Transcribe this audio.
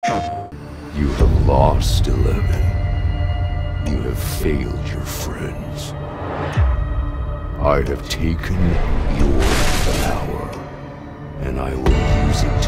You have lost, Eleven. You have failed your friends. I have taken your power, and I will use it